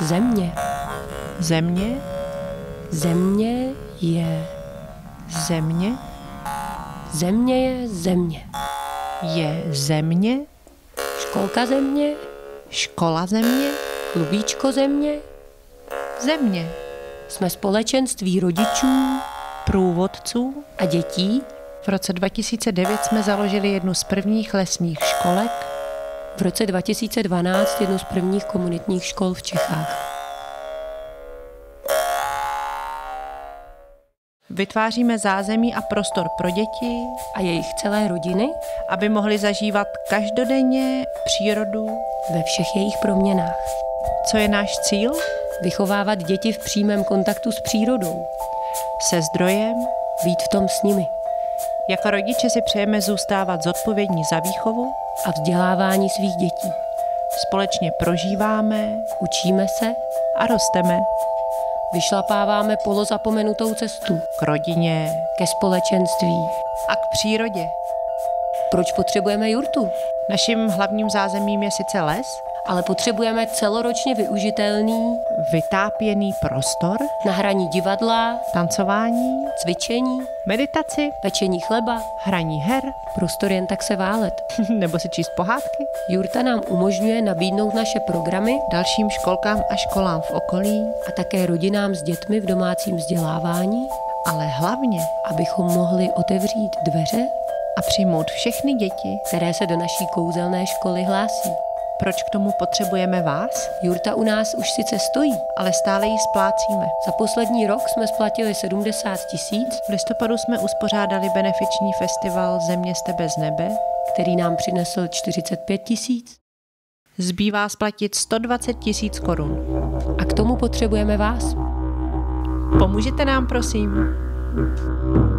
Země. Země. Země je. Země. Země je země. Je země. Školka země. Škola země. Klubíčko země. Země. Jsme společenství rodičů Průvodců. a dětí. V roce 2009 jsme založili jednu z prvních lesních školek. V roce 2012 jednu z prvních komunitních škol v Čechách. Vytváříme zázemí a prostor pro děti, A jejich celé rodiny aby mohli zažívat každodenně přírodu. ve všech jejich proměnách. Co je náš cíl? Vychovávat děti v přímém kontaktu s přírodou. Se zdrojem. Být v tom s nimi. Jako rodiče si přejeme zůstávat zodpovědní za výchovu. A vzdělávání svých dětí. Společně prožíváme Učíme se, a rosteme vyšlapáváme polozapomenutou cestu k rodině ke společenství. a k přírodě. Proč potřebujeme jurtu? Naším hlavním zázemím je sice les, Ale potřebujeme celoročně využitelný vytápěný prostor, na hraní divadla, tancování, cvičení, meditaci, pečení chleba, hraní her prostor jen tak se válet. nebo si číst pohádky Jurta nám umožňuje nabídnout naše programy dalším školkám a školám v okolí, a také rodinám s dětmi v domácím vzdělávání, ale hlavně abychom mohli otevřít dveře, a přijmout všechny děti. které se do naší kouzelné školy hlásí. Proč k tomu potřebujeme vás? Jurta u nás už sice stojí. Ale stále ji splácíme. Za poslední rok jsme splatili 70 000, V listopadu jsme uspořádali benefiční festival Země z tebe z nebe. který nám přinesl 45 000. Zbývá splatit 120 000 korun. A k tomu potřebujeme vás. Pomůžete nám, prosím?